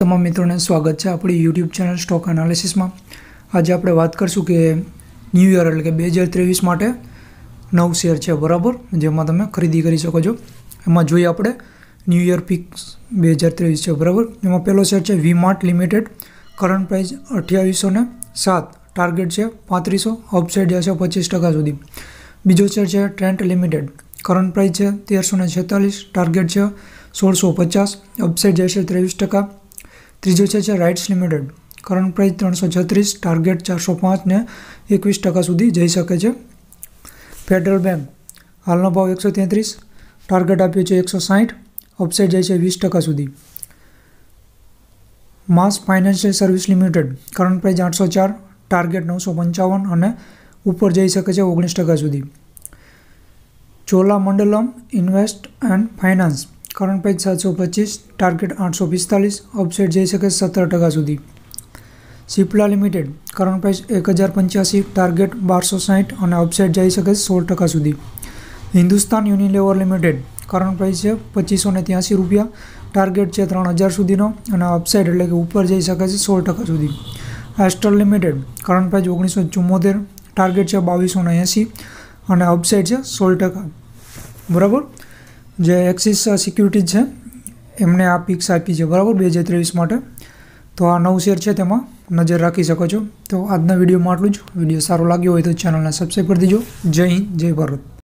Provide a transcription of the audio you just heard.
તમામ મિત્રોને સ્વાગત છે આપણી યુટ્યુબ ચેનલ સ્ટોક એનાલિસિસમાં। આજે આપણે વાત કરશું કે ન્યૂ યર એટલે કે 2023 માટે નવ શેર છે બરાબર, જેમાં તમે ખરીદી કરી શકો છો। એમાં જોઈએ આપણે ન્યૂ યર પિક્સ 2023 છે બરાબર। એમાં પહેલો શેર છે V Mart limited, current price 2807, target છે 3500, અપસાઇડ જશે 25% સુધી। બીજો શેર છે ટ્રેન્ટ લિમિટેડ, કરંટ પ્રાઇસ છે 1346, ટાર્ગેટ છે 1650, અપસાઇડ જશે 23%। ત્રીજો છે RITES limited, current price 336, target 405 ને 21% સુધી જઈ શકે છે। ફેડરલ બેંક, હાલનો ભાવ 133, ટાર્ગેટ આપ્યો છે 160, અપસાઇડ જાય છે 20% સુધી। MAS financial service limited, current price 804, target 955 અને ઉપર જઈ શકે છે 19% સુધી। Cholamandalam invest and finance, current price 725, target 845, upside જઈ શકે 17% સુધી। Cipla limited, current price 1085, target 1260 અને અપસાઇડ જઈ શકે 16% સુધી। Hindustan Unilever limited, current price છે 2583 રૂપિયા, ટાર્ગેટ છે 3000 સુધીનો અને અપસાઇડ એટલે કે ઉપર જઈ શકે છે 16% સુધી। Astral limited, current price 1974, target છે 2280 અને અપસાઇડ છે 16% બરાબર। જે એક્સિસ સિક્યુરિટીઝ છે એમને આ પિક્સ આપી છે બરાબર 2023 માટે। તો આ નવ શેર છે તેમાં નજર રાખી શકો છો। તો આજના વિડીયોમાં આટલું જ। વિડીયો સારો લાગ્યો હોય તો ચેનલને સબસ્ક્રાઈબ કરી દેજો। જય હિન્દ, જય ભારત।